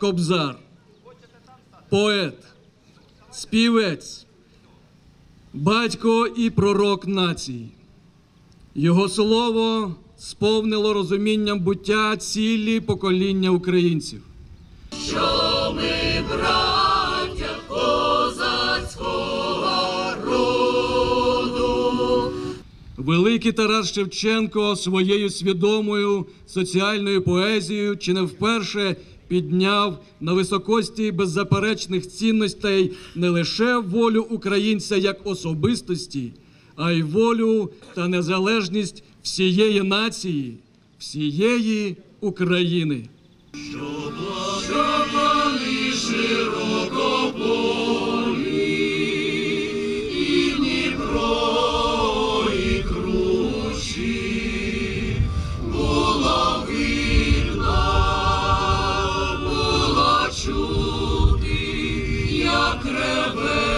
Кобзар, поет, співець, батько і пророк нації. Його слово сповнило розумінням буття цілі покоління українців. Що ми, браття козацького роду. Великий Тарас Шевченко своєю свідомою соціальною поезією чи не вперше підняв на високості беззаперечних цінностей не лише волю українця як особистості, а й волю та незалежність всієї нації, всієї України. Що плани широкополі, і Дніпро, і кручі, було видно, було чути, як реве